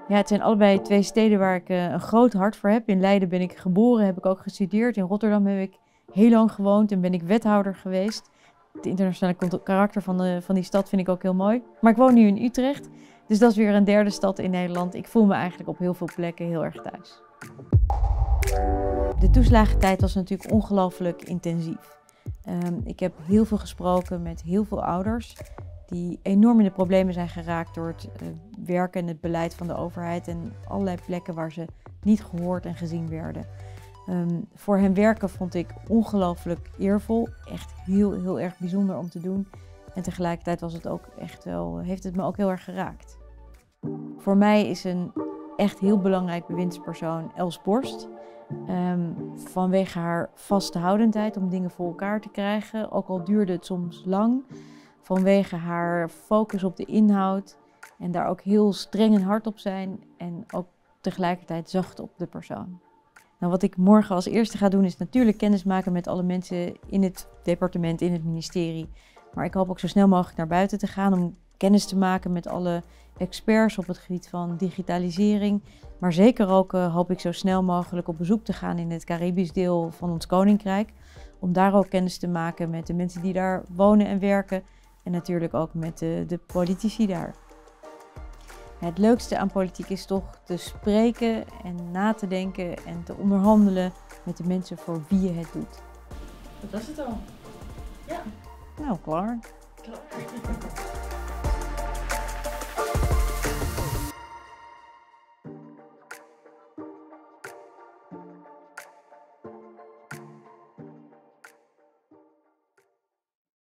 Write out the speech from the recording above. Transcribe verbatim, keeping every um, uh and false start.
Ja, het zijn allebei twee steden waar ik uh, een groot hart voor heb. In Leiden ben ik geboren, heb ik ook gestudeerd. In Rotterdam heb ik heel lang gewoond en ben ik wethouder geweest. Het internationale karakter van, de, van die stad vind ik ook heel mooi. Maar ik woon nu in Utrecht, dus dat is weer een derde stad in Nederland. Ik voel me eigenlijk op heel veel plekken heel erg thuis. De toeslagentijd was natuurlijk ongelooflijk intensief. Um, ik heb heel veel gesproken met heel veel ouders die enorm in de problemen zijn geraakt door het uh, werken en het beleid van de overheid en allerlei plekken waar ze niet gehoord en gezien werden. Um, voor hen werken vond ik ongelooflijk eervol, echt heel, heel erg bijzonder om te doen. En tegelijkertijd was het ook echt wel, heeft het me ook heel erg geraakt. Voor mij is een echt heel belangrijk bewindspersoon Els Borst. Um, vanwege haar vasthoudendheid om dingen voor elkaar te krijgen, ook al duurde het soms lang. Vanwege haar focus op de inhoud en daar ook heel streng en hard op zijn en ook tegelijkertijd zacht op de persoon. Nou, wat ik morgen als eerste ga doen is natuurlijk kennis maken met alle mensen in het departement, in het ministerie. Maar ik hoop ook zo snel mogelijk naar buiten te gaan om kennis te maken met alle experts op het gebied van digitalisering. Maar zeker ook uh, hoop ik zo snel mogelijk op bezoek te gaan in het Caribisch deel van ons koninkrijk. Om daar ook kennis te maken met de mensen die daar wonen en werken. En natuurlijk ook met de, de politici daar. Het leukste aan politiek is toch te spreken en na te denken en te onderhandelen met de mensen voor wie je het doet. Dat was het al. Ja. Nou, klaar. Klaar.